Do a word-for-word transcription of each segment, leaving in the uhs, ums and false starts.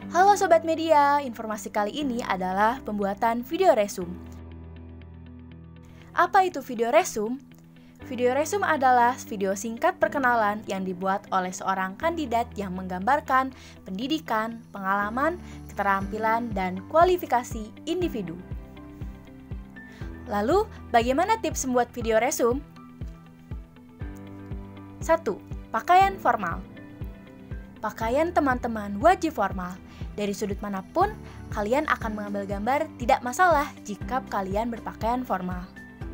Halo Sobat Media, informasi kali ini adalah pembuatan video resume. Apa itu video resume? Video resume adalah video singkat perkenalan yang dibuat oleh seorang kandidat yang menggambarkan pendidikan, pengalaman, keterampilan, dan kualifikasi individu. Lalu, bagaimana tips membuat video resume? satu. Pakaian formal. Pakaian teman-teman wajib formal. Dari sudut manapun, kalian akan mengambil gambar tidak masalah jika kalian berpakaian formal.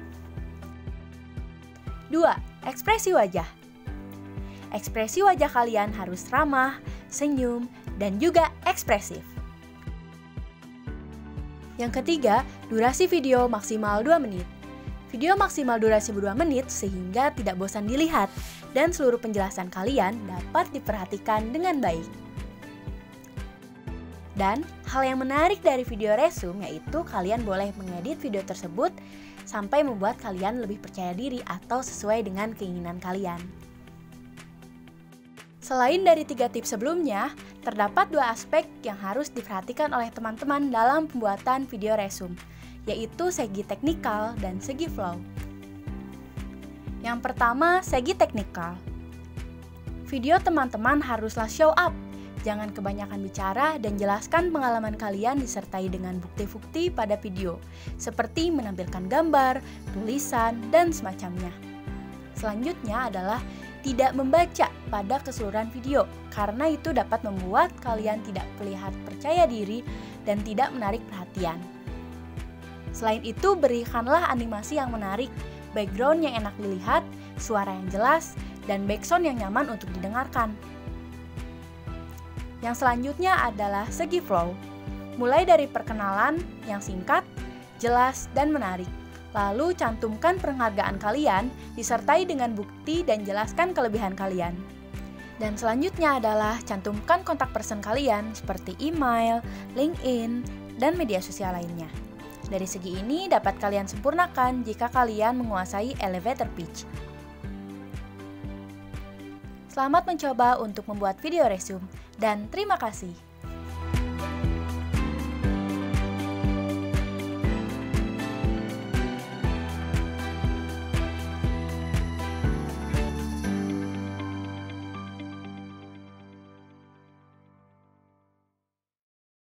dua. Ekspresi wajah. Ekspresi wajah kalian harus ramah, senyum, dan juga ekspresif. Yang ketiga, durasi video maksimal dua menit. Video maksimal durasi dua menit sehingga tidak bosan dilihat dan seluruh penjelasan kalian dapat diperhatikan dengan baik. Dan hal yang menarik dari video resume yaitu kalian boleh mengedit video tersebut sampai membuat kalian lebih percaya diri atau sesuai dengan keinginan kalian. Selain dari tiga tips sebelumnya, terdapat dua aspek yang harus diperhatikan oleh teman-teman dalam pembuatan video resume, yaitu segi teknikal dan segi flow. Yang pertama, segi teknikal. Video teman-teman haruslah show up. Jangan kebanyakan bicara dan jelaskan pengalaman kalian disertai dengan bukti-bukti pada video, seperti menampilkan gambar, tulisan, dan semacamnya. Selanjutnya adalah tidak membaca pada keseluruhan video, karena itu dapat membuat kalian tidak terlihat percaya diri dan tidak menarik perhatian. Selain itu, berikanlah animasi yang menarik, background yang enak dilihat, suara yang jelas, dan backsound yang nyaman untuk didengarkan. Yang selanjutnya adalah segi flow. Mulai dari perkenalan yang singkat, jelas, dan menarik. Lalu cantumkan penghargaan kalian, disertai dengan bukti dan jelaskan kelebihan kalian. Dan selanjutnya adalah cantumkan kontak person kalian seperti email, LinkedIn, dan media sosial lainnya. Dari segi ini dapat kalian sempurnakan jika kalian menguasai elevator pitch. Selamat mencoba untuk membuat video resume, dan terima kasih.